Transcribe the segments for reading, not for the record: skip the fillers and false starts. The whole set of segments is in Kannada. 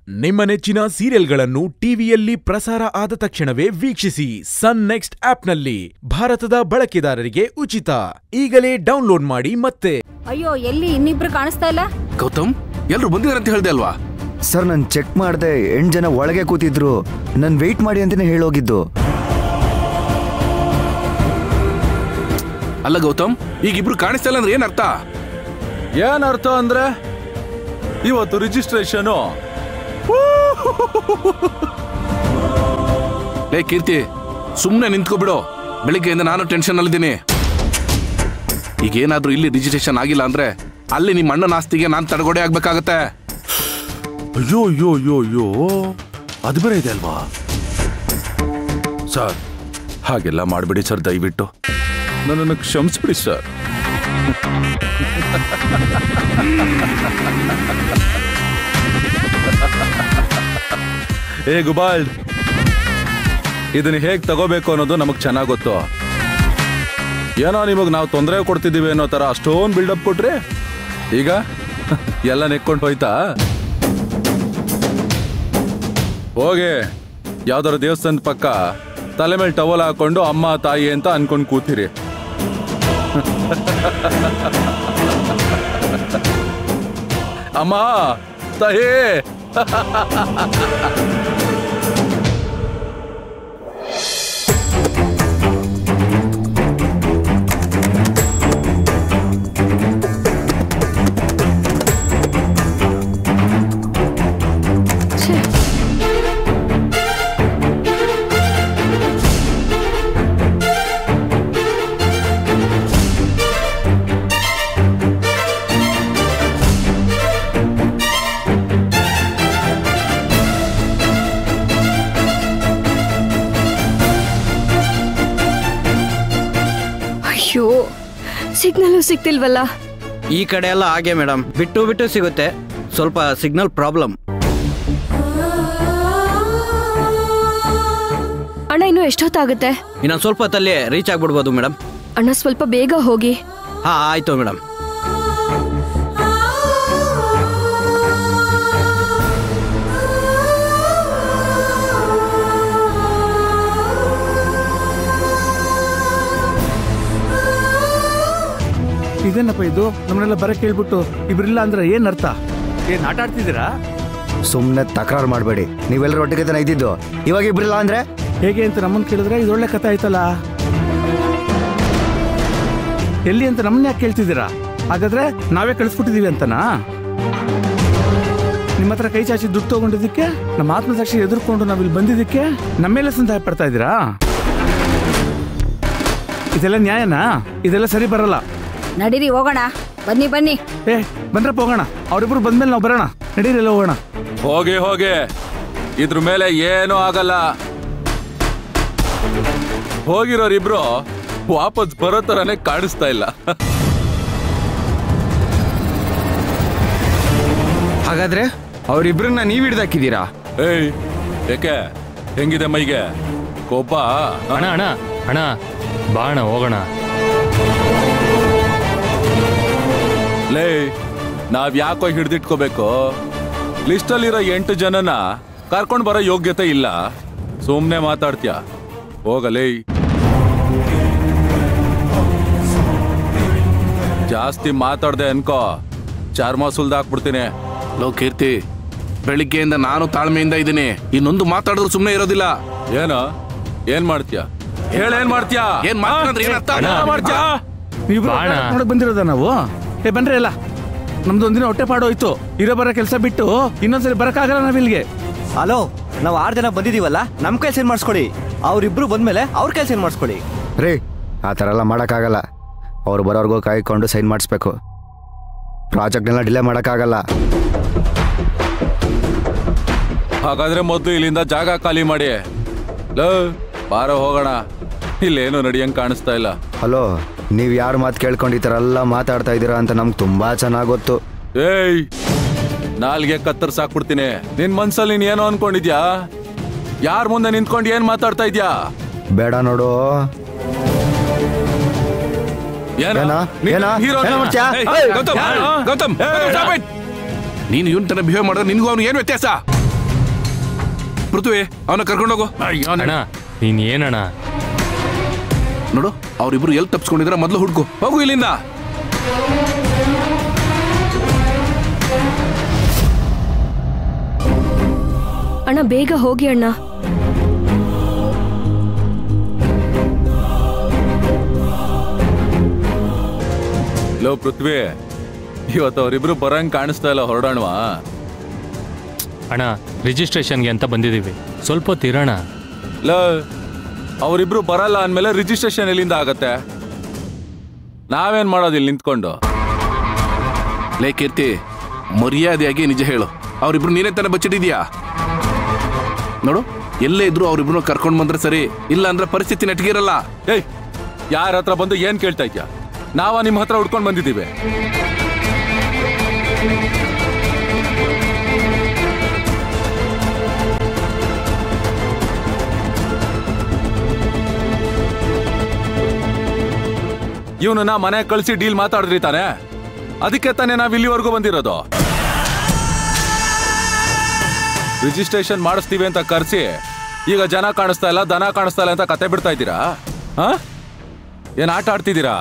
ನಿಮ್ಮ ನೆಚ್ಚಿನ ಸೀರಿಯಲ್ಗಳನ್ನು ಟಿವಿಯಲ್ಲಿ ಪ್ರಸಾರ ಆದ ತಕ್ಷಣವೇ ವೀಕ್ಷಿಸಿ ಸನ್ ನೆಕ್ಸ್ಟ್ ಆಪ್ನಲ್ಲಿ. ಭಾರತದ ಬಳಕೆದಾರರಿಗೆ ಉಚಿತ. ಈಗಲೇ ಡೌನ್ಲೋಡ್ ಮಾಡಿ ಮತ್ತೆ. ಅಯ್ಯೋ, ಎಲ್ಲಿ ಇನ್ನಿಬ್ರು ಕಾಣಿಸ್ತಾ ಇಲ್ಲ? ಗೌತಮ್, ಎಲ್ರು ಬಂದಿದಾರಂತ ಹೇಳ್ದೆ ಅಲ್ವಾ? ಸರ್, ನಾನು ಚೆಕ್ ಮಾಡ್ದೆ, 8 ಜನ ಒಳಗೆ ಕೂತಿದ್ರು. ನಾನು ವೆಯ್ಟ್ ಮಾಡಿ ಅಂತಾನೆ ಹೇಳೋಗಿದ್ದು. ಅಲ್ಲ ಗೌತಮ್, ಈಗ ಇಬ್ರು ಕಾಣಿಸ್ತಾ ಇಲ್ಲ ಅಂದ್ರೆ ಏನರ್ಥ? ಏನರ್ಥ ಅಂದ್ರೆ ಇವತ್ತು ರಿಜಿಸ್ಟ್ರೇಷನ್. ಲೇ ಕೀರ್ತಿ, ಸುಮ್ಮನೆ ನಿಂತ್ಕೊಬಿಡು. ಬೆಳಿಗ್ಗೆಯಿಂದ ನಾನು ಟೆನ್ಷನ್ ಅಲ್ಲಿದ್ದೀನಿ. ಈಗೇನಾದ್ರೂ ಇಲ್ಲಿ ರಿಜಿಸ್ಟ್ರೇಷನ್ ಆಗಿಲ್ಲ ಅಂದ್ರೆ ಅಲ್ಲಿ ನಿಮ್ಮ ಅಣ್ಣನ ಆಸ್ತಿಗೆ ನಾನು ತಡೆಗೋಡೆ ಆಗ್ಬೇಕಾಗತ್ತೆ. ಅಯ್ಯೋ ಅಯ್ಯೋ ಅಯ್ಯೋ ಅಯ್ಯೋ, ಅದು ಬೇರೆ ಇದೆ ಅಲ್ವಾ ಸರ್? ಹಾಗೆಲ್ಲ ಮಾಡ್ಬಿಡಿ ಸರ್, ದಯವಿಟ್ಟು ನನ್ನನ್ನು ಕ್ಷಮಿಸ್ಬಿಡಿ ಸರ್. ಏ ಗುಬಾಲ್ಡ್, ಇದನ್ನ ಹೇಗ್ ತಗೋಬೇಕು ಅನ್ನೋದು ನಮಗ್ ಚೆನ್ನಾಗ್ ಗೊತ್ತು. ಏನೋ ನಿಮಗ್ ನಾವು ತೊಂದರೆ ಕೊಡ್ತಿದೀವಿ ಅನ್ನೋ ತರ ಅಷ್ಟೊಂದು ಬಿಲ್ಡಪ್ ಕೊಟ್ರಿ, ಈಗ ಎಲ್ಲ ನೆಕ್ಕೊಂಡು ಹೋಯ್ತಾ? ಹೋಗಿ ಯಾವ್ದಾರ ದೇವಸ್ಥಾನದ ಪಕ್ಕ ತಲೆ ಮೇಲೆ ಟವಲ್ ಹಾಕೊಂಡು ಅಮ್ಮ ತಾಯಿ ಅಂತ ಅನ್ಕೊಂಡು ಕೂತಿರಿ. ಅಮ್ಮ ತಾಯಿ. ಅಯ್ಯೋ, ಸಿಗ್ನಲ್ ಸಿಗ್ತಿಲ್ವಲ್ಲ. ಈ ಕಡೆ ಎಲ್ಲ ಹಾಗೆ ಮೇಡಮ್, ಬಿಟ್ಟು ಬಿಟ್ಟು ಸಿಗುತ್ತೆ. ಸ್ವಲ್ಪ ಸಿಗ್ನಲ್ ಪ್ರಾಬ್ಲಮ್. ಅಣ್ಣ, ಇನ್ನು ಎಷ್ಟೊತ್ತಾಗುತ್ತೆ? ಇನ್ನೊಂದು ಸ್ವಲ್ಪ ಹೊತ್ತಲ್ಲಿ ರೀಚ್ ಆಗ್ಬಿಡ್ಬೋದು ಮೇಡಮ್. ಅಣ್ಣ, ಸ್ವಲ್ಪ ಬೇಗ ಹೋಗಿ. ಹಾ, ಆಯ್ತು ಮೇಡಮ್. ಇದೇನಪ್ಪ ಇದು? ನಮ್ಮನ್ನೆಲ್ಲ ಬರಕ್ಕೆ ಹೇಳ್ಬಿಟ್ಟು ಇಬ್ರಿಲ್ಲ ಅಂದ್ರೆ ಏನ್ ಅರ್ಥ? ಏನ್ ಆಟ ಆಡ್ತಿದ್ದೀರಾ? ಸುಮ್ಮನೆ ತಕರಾರು ಮಾಡಬೇಡಿ. ನೀವೆಲ್ಲರೂ ಒಟ್ಟಿಗೆ ತಾನೆ ಇದ್ದಿದ್ದು, ಇವಾಗ ಇಬ್ರಿಲ್ಲ ಅಂದ್ರೆ ಹೇಗೆ ಅಂತ ನಮ್ಮನ್ನ ಕೇಳಿದ್ರೆ ಇದೊಳ್ಳೆ ಕಥೆ ಆಯ್ತಲ್ಲ. ಎಲ್ಲಿ ಅಂತ ನಮ್ಮನ್ನ ಯಾಕೆ ಕೇಳ್ತಿದ್ದೀರಾ? ಹಾಗಾದ್ರೆ ನಾವೇ ಕಳಿಸ್ಬಿಟ್ಟಿದೀವಿ ಅಂತನಾ? ನಿಮ್ಮ ಹತ್ರ ಕೈ ಚಾಚಿ ದುಡ್ಡು ತಗೊಂಡಿದ್ದಕ್ಕೆ, ನಮ್ಮ ಆತ್ಮಸಾಕ್ಷಿ ಎದುರ್ಕೊಂಡು ನಾವಿಲ್ಲಿ ಬಂದಿದ್ದಕ್ಕೆ ನಮ್ಮೇಲೆ ಸಂದೇಹ ಪಡ್ತಾ ಇದ್ದೀರಾ? ಇದೆಲ್ಲ ನ್ಯಾಯನಾ? ಇದೆಲ್ಲ ಸರಿ ಬರಲ್ಲ. ನಡೀರಿ, ಹೋಗೋಣ. ಬನ್ನಿ ಬನ್ನಿ. ಏ, ಬಂದ್ರಪ್ಪ ಹೋಗೋಣ. ಅವರಿಬ್ರು ಬಂದ್ಮೇಲೆ ನಾವು ಬರೋಣ. ನಡೀರೆಲ್ಲ ಹೋಗೋಣ. ಹೋಗಿ ಹೋಗಿ, ಇದ್ರ ಮೇಲೆ ಏನೂ ಆಗಲ್ಲ. ಹೋಗಿರೋರಿಬ್ರು ವಾಪಸ್ ಬರೋ ತರನೇ ಕಾಣಿಸ್ತಾ ಇಲ್ಲ. ಹಾಗಾದ್ರೆ ಅವರಿಬ್ರನ್ನ ನೀವ್ ಹಿಡ್ದಾಕಿದ್ದೀರಾ? ಏಯ್, ಯಾಕೆ? ಹೆಂಗಿದೆ ಮೈಗೆ ಕೋಪ? ಅಣ್ಣ ಅಣ್ಣ ಅಣ್ಣ, ಬಾಣ ಹೋಗೋಣ. ಲೇ, ನಾವ್ ಯಾಕೋ ಹಿಡ್ದಿಟ್ಕೋಬೇಕು? ಲಿಸ್ಟಲ್ಲಿರೋ 8 ಜನನ ಕರ್ಕೊಂಡ್ ಬರೋ ಯೋಗ್ಯತೆ ಇಲ್ಲ. ಸುಮ್ನೆ ಮಾತಾಡ್ತೀಯ? ಹೋಗಲೇ. ಜಾಸ್ತಿ ಮಾತಾಡ್ದೆ ಅನ್ಕೋ, ಚರ್ಮ ಸುಲ್ದಾಕ್ಬಿಡ್ತೀನಿ. ಲೋ ಕೀರ್ತಿ, ಬೆಳಿಗ್ಗೆಯಿಂದ ನಾನು ತಾಳ್ಮೆಯಿಂದ ಇದ್ದೀನಿ. ಇನ್ನೊಂದು ಮಾತಾಡಿದ್ರು ಸುಮ್ಮನೆ ಇರೋದಿಲ್ಲ. ಏನೋ ಏನ್ ಮಾಡ್ತೀಯ? ಹೇಳೇನ್ ಮಾಡ್ತೀಯ? ಏನ್ ಮಾಡ್ತೀಯ? ನೋಡಕ್ ಬಂದಿರೋದ ನಾವು? ಏ, ಬನ್ರಿ ಎಲ್ಲ. ನಮ್ದು ಒಂದಿನ ಹೊಟ್ಟೆ ಪಾಡೋಯ್ತು. ಇರೋ ಬರೋ ಕೆಲಸ ಬಿಟ್ಟು ಇನ್ನೊಂದ್ಸರಿ ಬರಕ್ಕಾಗಲ್ಲ ನಾವಿಲ್ಗೆ. ಹಲೋ, ನಾವು 6 ಜನ ಬಂದಿದೀವಲ್ಲ, ನಮ್ ಕೈ ಸೈನ್ ಮಾಡಿಸ್ಕೊಡಿ. ಅವ್ರಿಬ್ರು ಬಂದ್ಮೇಲೆ ಅವ್ರ ಕೈ ಸೈನ್ ಮಾಡಿಸ್ಕೊಡಿ. ರೀ, ಆ ಥರ ಎಲ್ಲ ಮಾಡೋಕ್ಕಾಗಲ್ಲ. ಅವ್ರು ಬರೋರ್ಗೂ ಕಾಯ್ಕೊಂಡು ಸೈನ್ ಮಾಡಿಸ್ಬೇಕು. ಪ್ರಾಜೆಕ್ಟ್ನೆಲ್ಲ ಡಿಲೇ ಮಾಡೋಕ್ಕಾಗಲ್ಲ. ಹಾಗಾದ್ರೆ ಮೊದಲು ಇಲ್ಲಿಂದ ಜಾಗ ಖಾಲಿ ಮಾಡಿ. ಲೋ, ಬಾರೋ ಹೋಗೋಣ. ಇಲ್ಲೇನು ನಡಿಯಂಗ್ ಕಾಣಿಸ್ತಾ ಇಲ್ಲ. ಹಲೋ, ನೀವು ಯಾರು ಮಾತು ಕೇಳ್ಕೊಂಡು ಈ ಥರ ಎಲ್ಲ ಮಾತಾಡ್ತಾ ಇದ್ದೀರಾ ಅಂತ ನಮ್ಗೆ ತುಂಬಾ ಚೆನ್ನಾಗಿ ಗೊತ್ತು. ಏಯ್, ನಾಲ್ಗೆ ಕತ್ತರ್ಸಾಕ್ಬಿಡ್ತೀನಿ. ನಿನ್ ಮನ್ಸಲ್ಲಿ ನೀನ್ ಏನೋ ಅನ್ಕೊಂಡಿದ್ಯಾ? ಯಾರ ಮುಂದೆ ನಿಂತ್ಕೊಂಡು ಏನ್ ಮಾತಾಡ್ತಾ ಇದ್ಯಾ? ಬೇಡ ನೋಡು. ಗೌತಮ್, ನೀನು ಇವನ್ ತರ ಬಿಹೇವ್ ಮಾಡಿದ್ರೆ ನಿನ್ಗೂ ಅವ್ನು ಏನ್ ವ್ಯತ್ಯಾಸ? ಪೃಥ್ವಿ ಅವನ ಕರ್ಕೊಂಡೋಗು. ಅಣ್ಣ ನೀನ್ ಏನಣ್ಣ? ನೋಡು ಅವ್ರಿಬ್ರು ಎಲ್ಲಿ ತಪ್ಸ್ಕೊಂಡಿದ್ರ ಮೊದಲು ಹುಡ್ಕು. ಹೋಗು ಇಲ್ಲಿಂದ. ಅಣ್ಣ ಬೇಗ ಹೋಗಿ ಅಣ್ಣ. ಲೋ ಪೃಥ್ವಿ, ಇವತ್ತು ಅವರಿಬ್ರು ಬರಂಗ್ ಕಾಣಿಸ್ತಾ ಇಲ್ಲ, ಹೊರಡೋಣವಾ? ಅಣ್ಣ ರಿಜಿಸ್ಟ್ರೇಷನ್ಗೆ ಅಂತ ಬಂದಿದ್ದೀವಿ, ಸ್ವಲ್ಪ ಹೊತ್ತಿರೋಣ. ಲೋ ಅವರಿಬ್ರು ಬರಲ್ಲ ಅಂದಮೇಲೆ ರಿಜಿಸ್ಟ್ರೇಷನ್ ಎಲ್ಲಿಂದ ಆಗತ್ತೆ? ನಾವೇನ್ ಮಾಡೋದು ಇಲ್ಲಿ ನಿಂತ್ಕೊಂಡು? ಲೇ ಕೀರ್ತಿ, ಮರ್ಯಾದೆಯಾಗಿ ನಿಜ ಹೇಳು, ಅವ್ರಿಬ್ರು ನೀನೇ ತಾನೇ ಬಚ್ಚಿಟ್ಟಿದ್ಯಾ? ನೋಡು ಎಲ್ಲೇ ಇದ್ರು ಅವ್ರಿಬ್ರು ಕರ್ಕೊಂಡ್ ಬಂದ್ರೆ ಸರಿ, ಇಲ್ಲ ಅಂದ್ರೆ ಪರಿಸ್ಥಿತಿ ನೆಟ್ಗಿರಲ್ಲ. ಏಯ್, ಯಾರ ಹತ್ರ ಬಂದು ಏನ್ ಕೇಳ್ತಾ ಇದ್ಯಾ? ನಾವ ನಿಮ್ಮ ಹತ್ರ ಹುಡ್ಕೊಂಡು ಬಂದಿದ್ದೀವಿ. ಇವನನ್ನ ಮನೆ ಕಳಿಸಿ ಡೀಲ್ ಮಾತಾಡಿದ್ರಿ ತಾನೆ, ಅದಕ್ಕೆ ತಾನೇ ನಾವ್ ಇಲ್ಲಿವರೆಗೂ ಬಂದಿರೋದು. ರಿಜಿಸ್ಟ್ರೇಷನ್ ಮಾಡಿಸ್ತೀವಿ ಅಂತ ಕರ್ಸಿ ಈಗ ಜನ ಕಾಣಿಸ್ತಾ ಇಲ್ಲ, ದನ ಕಾಣಿಸ್ತಾ ಇಲ್ಲ ಅಂತ ಕತೆ ಬಿಡ್ತಾ ಇದ್ದೀರಾ? ಏನ್ ಆಟ ಆಡ್ತಿದ್ದೀರಾ?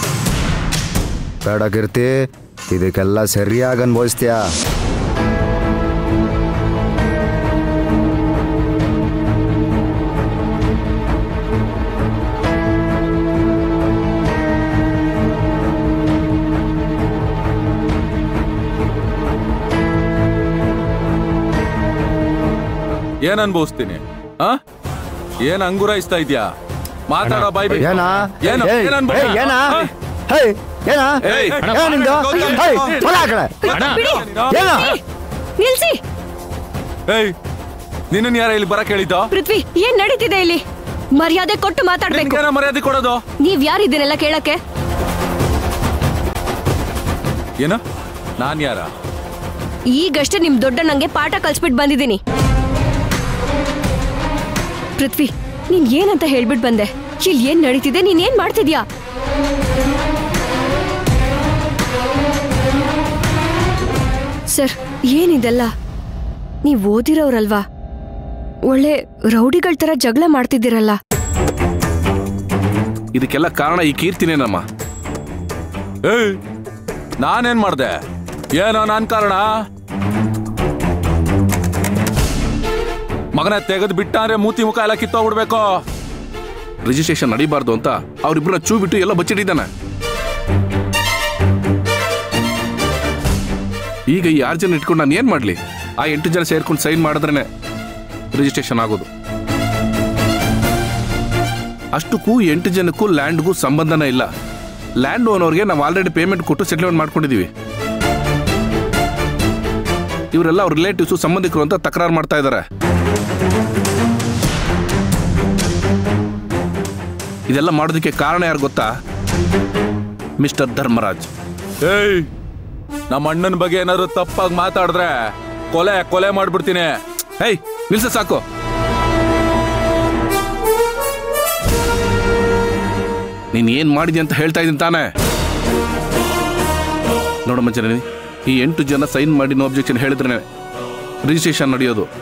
ಬೇಡ ಕೀರ್ತಿ, ಇದಕ್ಕೆಲ್ಲ ಸರಿಯಾಗಿ ಅನ್ಭವಿಸ್ತೀಯಾ? ಏನ್ ಅನ್ಭವಿಸ್ತೀನಿ? ಏನ್ ಅಂಗುರಾಯಿಸ್ತಾ ಇದ್ಯಾ? ಮಾತಾಡೋ ಬಾಯ್. ಏನಾ ಏನು ಏನಾ ನಿಲ್ಸಿ. ನಿನ್ನ ಯಾರ ಇಲ್ಲಿ ಬರಕ್ ಹೇಳಿದ್ದು? ಪೃಥ್ವಿ, ಏನ್ ನಡೀತಿದೆ ಇಲ್ಲಿ? ಮರ್ಯಾದೆ ಕೊಟ್ಟು ಮಾತಾಡ್ಬೇಕು. ಮರ್ಯಾದೆ ಕೊಡೋದು? ನೀವ್ ಯಾರಿದ್ದೀರಲ್ಲ ಕೇಳಕ್ಕೆ? ಏನು? ನಾನ್ ಯಾರ? ಈಗಷ್ಟೇ ನಿಮ್ ದೊಡ್ಡ ನಂಗೆ ಪಾಠ ಕಲ್ಸ್ಬಿಟ್ ಬಂದಿದ್ದೀನಿ. ಪೃಥ್ವಿ, ನೀನ್ ಏನಂತ ಹೇಳ್ಬಿಟ್ ಬಂದೆ? ಇಲ್ಲಿ ಏನ್ ನಡೀತಿದೆ? ನೀನ್ ಏನ್ ಮಾಡ್ತಿದ್ಯಾ? ಸರ್, ಏನಿದೆಲ್ಲ? ನೀವ್ ಓದಿರೋರಲ್ವಾ? ಒಳ್ಳೆ ರೌಡಿಗಳ ತರ ಜಗಳ ಮಾಡ್ತಿದ್ದೀರಲ್ಲ. ಇದಕ್ಕೆಲ್ಲ ಕಾರಣ ಈ ಕೀರ್ತಿನೇನಮ್ಮ. ನಾನೇನ್ ಮಾಡ್ದೆ? ಏನೋ ನಾನ್ ಕಾರಣ? ಮಗನ ತೆಗೆದು ಬಿಟ್ಟ ಅಂದ್ರೆ ಮೂತಿ ಮುಖ ಎಲ್ಲ ಕಿತ್ತೋಗ್ಬಿಡ್ಬೇಕು. ರಿಜಿಸ್ಟ್ರೇಷನ್ ನಡೀಬಾರ್ದು ಅಂತ ಅವ್ರಿಬ್ರನ್ನ ಚೂ ಬಿಟ್ಟು ಎಲ್ಲ ಬಚ್ಚಿಟ್ಟಿದ್ದಾನೆ. ಈಗ ಈ 6 ಜನ ಇಟ್ಕೊಂಡು ನಾನು ಏನ್ ಮಾಡ್ಲಿ? ಆ 8 ಜನ ಸೇರ್ಕೊಂಡು ಸೈನ್ ಮಾಡಿದ್ರೇನೆ ರಿಜಿಸ್ಟ್ರೇಷನ್ ಆಗೋದು. ಅಷ್ಟಕ್ಕೂ 8 ಜನಕ್ಕೂ ಲ್ಯಾಂಡ್ಗೂ ಸಂಬಂಧನೇ ಇಲ್ಲ. ಲ್ಯಾಂಡ್ ಓನರ್ಗೆ ನಾವು ಆಲ್ರೆಡಿ ಪೇಮೆಂಟ್ ಕೊಟ್ಟು ಸೆಟಲ್ಮೆಂಟ್ ಮಾಡ್ಕೊಂಡಿದೀವಿ. ಇವರೆಲ್ಲ ಅವ್ರ ರಿಲೇಟಿವ್ಸು, ಸಂಬಂಧಿಕರು ಅಂತ ತಕರಾರು ಮಾಡ್ತಾ ಇದ್ದಾರೆ. ಇದೆಲ್ಲ ಮಾಡೋದಕ್ಕೆ ಕಾರಣ ಯಾರು ಗೊತ್ತಾ? ಮಿಸ್ಟರ್ ಧರ್ಮರಾಜ್. ನಮ್ಮ ಅಣ್ಣನ ಬಗ್ಗೆ ಏನಾದ್ರು ತಪ್ಪಾಗಿ ಮಾತಾಡಿದ್ರೆ ಕೊಲೆ ಮಾಡ್ಬಿಡ್ತೀನಿ. ನಿಲ್ಸ ಸಾಕು. ನೀನ್ ಏನ್ ಮಾಡಿದ್ಯ ಅಂತ ಹೇಳ್ತಾ ಇದ್ದೀನಿ ತಾನೆ? ನೋಡಮ್ಮ ಜನನಿ, ಈ 8 ಜನ ಸೈನ್ ಮಾಡಿ ನೋ ಅಬ್ಜೆಕ್ಷನ್ ಹೇಳಿದ್ರೆ ರಿಜಿಸ್ಟ್ರೇಷನ್ ನಡೆಯೋದು.